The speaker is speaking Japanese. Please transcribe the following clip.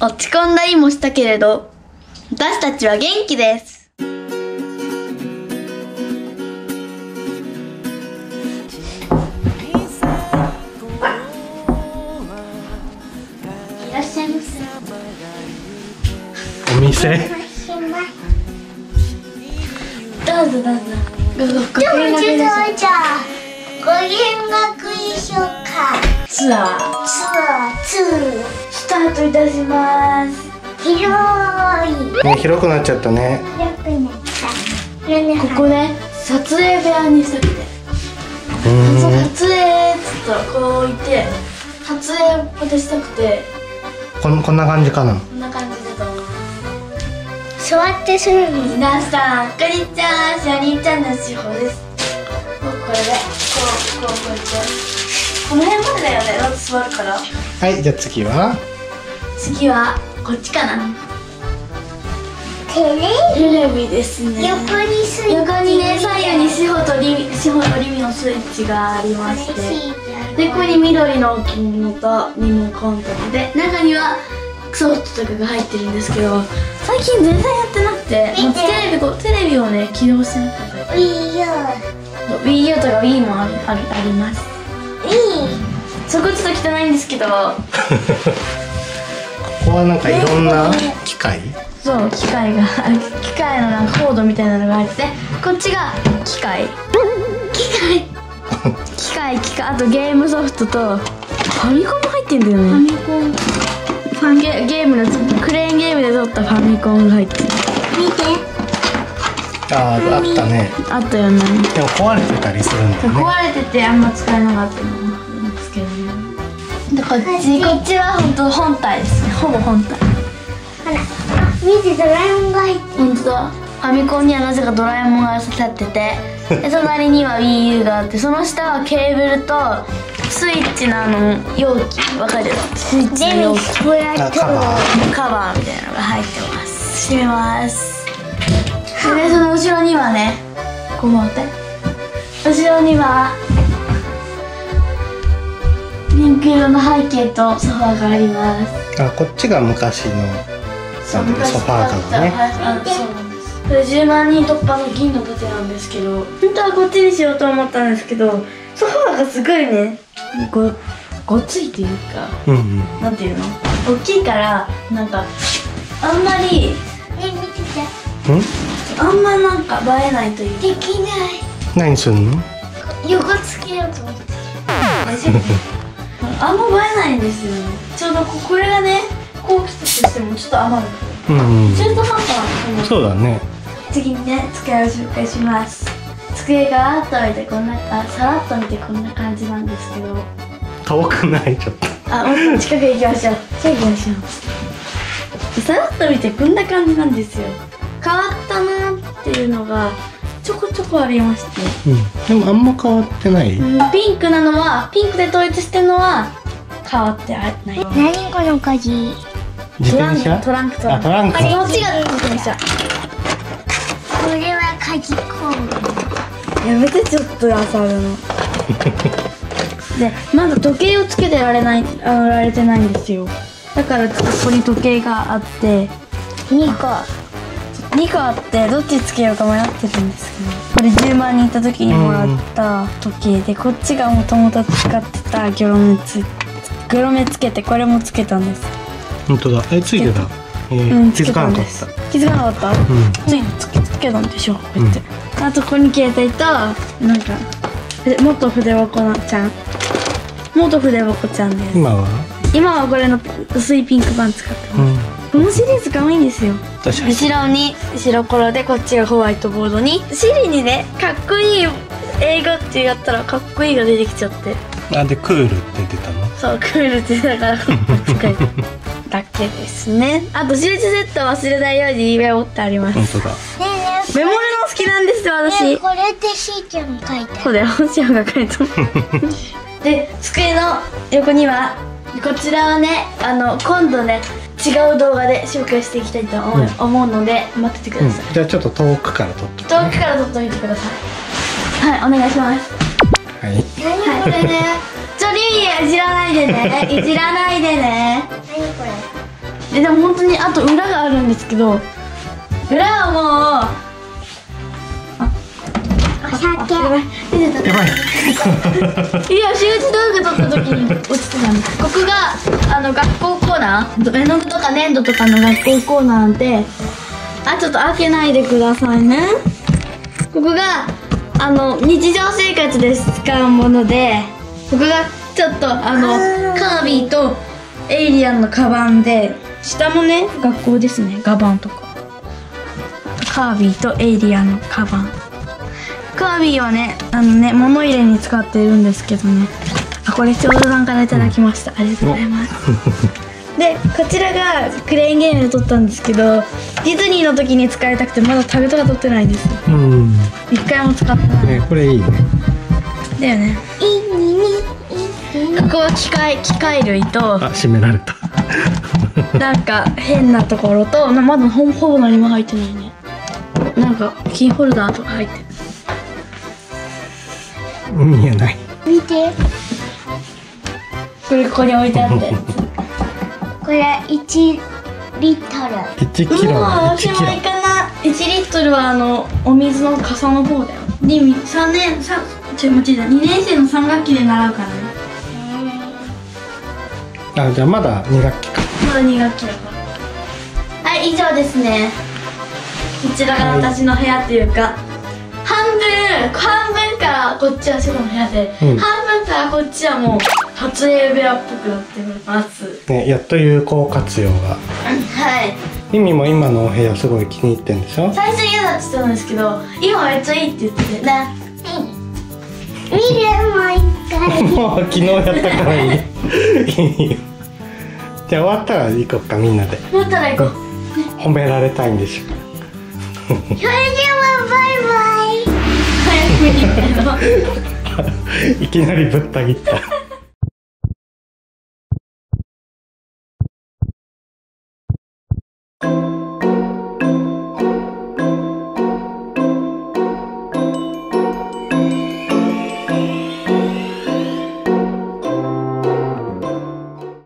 落ち込んだりもしたけれど、私たちは元気です。いらっしゃいませ。 お店。 どうぞどうぞ。 でもちょっとじゃあご見学でしょうか。 ツアースタートいたします。 広い。 ね、広くなっちゃったね。 広くなった。 ここね、撮影部屋にしたくて。撮影ちょっとこう置いて撮影をこうしたくて。 こんな感じかな。 こんな感じだと思う。 座ってするの。 皆さん、こんにちは。しお兄ちゃんのしほです。これで、こうやって。この辺までだよね。だって座るから。 はい、じゃあ次は。 次はこっちかな。テレビですね。 横にスイッチ。 横にね、左右にしほとリミのスイッチがありまして。で、ここに緑の置物とリモコンとかで、中にはソフトとかが入ってるんですけど、最近全然やってなくて、もうテレビをね起動してなくて。Wii U とか Wii もあります。そこちょっと汚いんですけど。ここはなんかいろんな機械。 そう、機械のなんかコードみたいなのが入ってて、こっちが機械、あとゲームソフトとファミコンも入ってんだよね。ファミコンゲームのクレーンゲームで撮ったファミコンが入ってる。 見て。 あったね。 あったよね。 でも壊れてたりするんだよね。 壊れててあんま使えなかったのもあるんですけどね。でこっちは本体ですね。ほぼ本体。 ほら、見て、ドラえもんが入ってる。 本当だ。ファミコンにはなぜかドラえもんが刺さってて、で隣には Wii U があって、その下はケーブルとスイッチの容器、わかる？スイッチの容器、 こうやってカバーみたいなのが入ってます。閉めます。でその後ろにはね、こう持って後ろにはピンク色の背景とソファーがあります。 こっちが昔のソファーカーね。 そうなんです。これ10万人突破の銀の盾なんですけど、本当はこっちにしようと思ったんですけど、ソファーがすごいね、ごついというか、なんていうの、大きいからなんかあんまり見てて。 あんまなんか映えないというか。 できない。 何するの？ 横つけようと思って。 大丈夫？あんま映えないんですよね。ちょうどこれがね、こう来たとしてもちょっと余る。中途半端な。 そうだね。 次にね、机を紹介します。机があっと見てさらっと見てこんな感じなんですけど。 遠くないちょっと。 もっと近く行きましょう。さらっと見てこんな感じなんですよ。変わったなっていうのがちょこちょこありまして。 でもあんま変わってない。 ピンクで統一してるのは変わってない。 何この鍵？ 自転車？ トランク。 トランク。 こっちが自転車。 これは鍵コード。 やめてちょっと漁るの。で、まだ時計をつけてられてないんですよ。だからここに時計があって2個あって、どっちつけようか迷ってるんですけど、これ10万人いた時にもらった時計で、こっちがもともと使ってたギョロメつけて、これもつけたんです。 本当だ。ついてた。気づかなかった。 気づかなかった？つけたんでしょ。こうやって。あとここに携帯となんか元筆箱ちゃんです。今はこれの薄いピンク版使ってます。このシリーズ可愛いんですよ。後ろに白黒で、こっちがホワイトボードにシリにね、かっこいい英語ってやったらかっこいいが出てきちゃって。 でクールって出たの？ そう、クールってだから使いだけですね。あと印セット忘れないようにメモってあります。 本当だ。 メモるの好きなんですよ、私。 これってしーちゃんが書いた。 そうだよ、しおが書いた。で、机の横にはこちらはね、今度ね、違う動画で紹介していきたいと思うので、待っててください。 じゃあちょっと遠くから撮って。 遠くから撮ってみてください。はい、お願いします。 はい。 何これね。 リミいじらないでね。いじらないでね。 何これ。 でも本当にあと裏があるんですけど、裏はもうお酒。 やばい出てた。 やばい。 いや、習字道具取った時に落ちてたんです。ここが学校コーナー、絵の具とか粘土とかの学校コーナーで、ちょっと開けないでくださいね。ここが日常生活で使うもので、ここがちょっとカービィとエイリアンのカバンで、下もね学校ですね。ガバンとかカービィとエイリアンのカバン。カービィはね物入れに使っているんですけどね。これちょうどさんからいただきました。ありがとうございます。でこちらがクレーンゲームで撮ったんですけど、ディズニーの時に使いたくてまだタグとか撮ってないんです。一回も使ってない。 ね、これいいね。 だよね。ここは機械類と閉められた。 なんか変なところと、まだほぼ何も入ってないね。なんかキーホルダーとか入ってる。 見えない。 見て。 これここに置いてあって。 これ1リットル。 1キロ。 私もいかな。1リットルはお水の傘の方だよ。2年生の3学期で習うからね。 じゃあまだ2学期か。 まだ2学期だから。はい、以上ですね。こちらが私の部屋というか、半分からこっちはシェフの部屋で、半分からこっちはもう撮影部屋っぽくなってます。 ね、やっと有効活用が。 はい。 ミミも今のお部屋すごい気に入ってんでしょ。 最初嫌だって言ってたんですけど、今めっちゃいいって言っててね。 見るもう一回。 もう昨日やったからいい。いいよ。じゃあ終わったら行こうか、みんなで。 終わったら行こう。 褒められたいんでしょ。 それではバイバイ。 早くに行っての。 いきなりぶった切った。